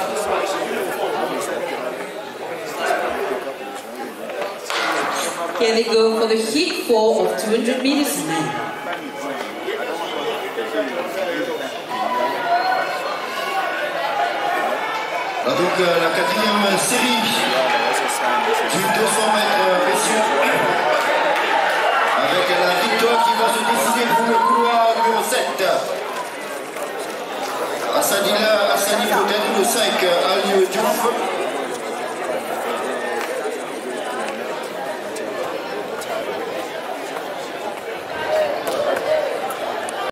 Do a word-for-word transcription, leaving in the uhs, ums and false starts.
Here they go for the heat four of two hundred meters men. Donc euh, la quatrième série du deux cents mètres messieurs, avec la victoire qui va se décider pour le couloir numéro sept. Hassani peut-être le cinq, Alieu Diouf.